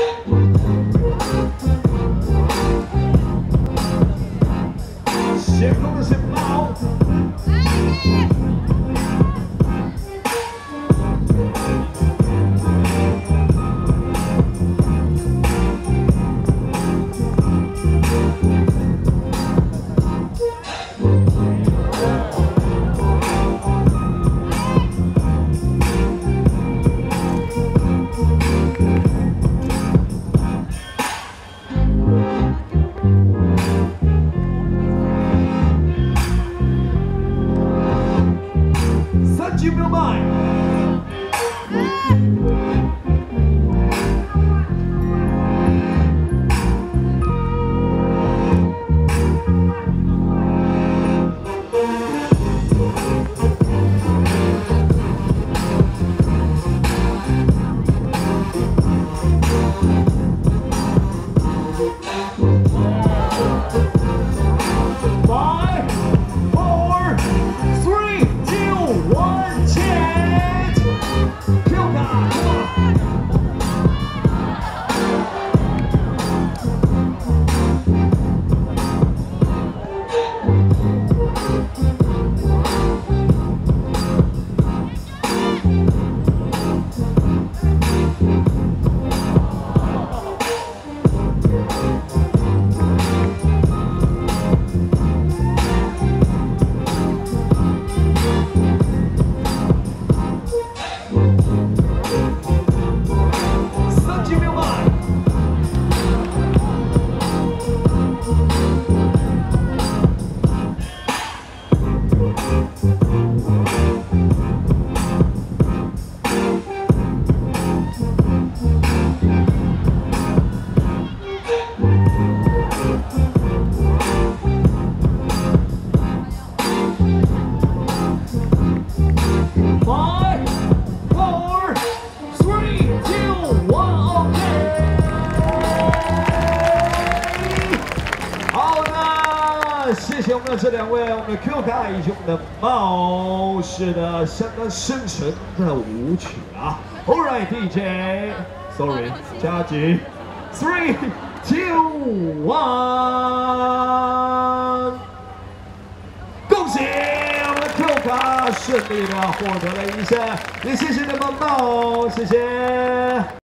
先锋的是猫。 30秒前。 谢谢我们的这两位，我们的 Q 卡以及我们的猫，是的，相当深沉的舞曲啊。All right, DJ, sorry， 加急 ，3, 2, 1， 恭喜我们的 Q 卡顺利的获得了1胜，也谢谢你们猫，谢谢。